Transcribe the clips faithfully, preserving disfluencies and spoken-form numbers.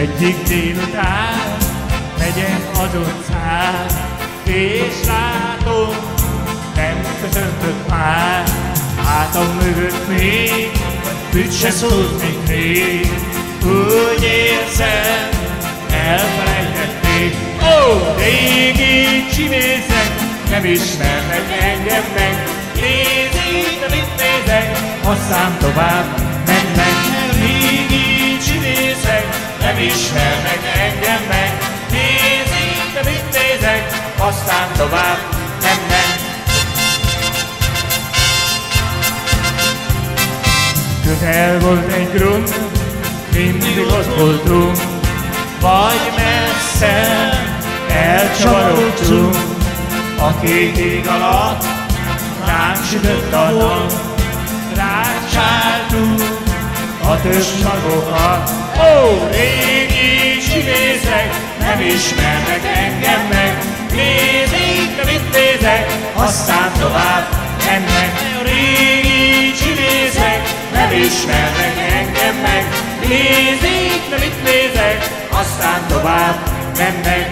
Egyik délután megyek az utcán, és látom, nem köszöntött már. Hátam mögött még, ügy se szólt még rég. Úgy érzem, elfelejtették. Ó, régi csimészek, nem ismernek engem meg. Nézzék, de mit nézek, aztán tovább mennek. Régi csimészek, nem ismernek engem meg. Nézzék, de mit nézek, aztán tovább mennek. Közel volt egy grund, mindig ott voltunk, vagy messze elcsavarodtunk. A két ég alatt ránk sütött a nap, rácsáltunk a többszagokat. Ó, régi csimészek, nem ismernek engem meg. Nézzék, de mit nézek, aztán tovább mennek. Régi csimészek, nem ismernek engem meg. Nézzék, de mit nézek, aztán tovább mennek.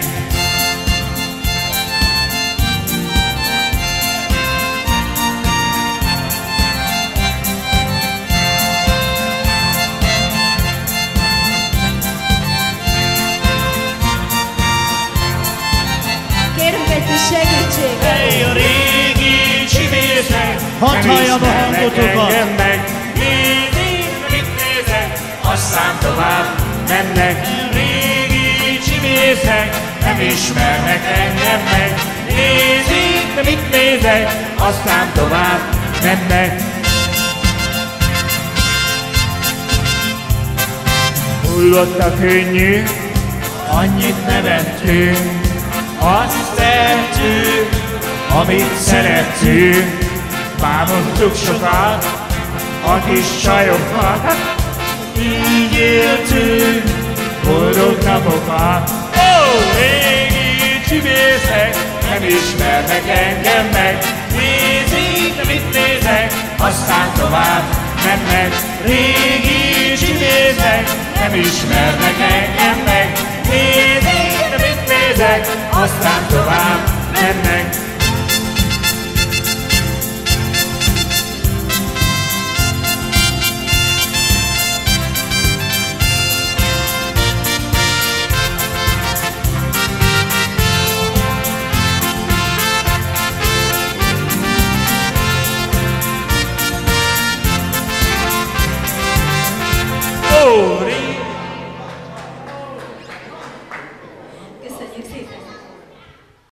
Kérünk egy kis segítséget! Hey, a régi csimészek, hadd halljam a hangotokat! Nézzék, mit nézek, aztán tovább mennek. Régi csimészek, nem ismernek engem meg. Nézzék, mit nézek, aztán tovább mennek. Hullott a könnyű, annyit nevettünk. Azt tettük, amit szerettünk. Bámultuk sokat a kis csajokat, így éltünk boldog napokat. Ó, régi csimészek, nem ismernek engem meg. Nézzék, de mit nézek, aztán tovább mennek. Régi csimészek, nem ismernek engem meg. Nézzék, de mit nézek, aztán tovább mennek.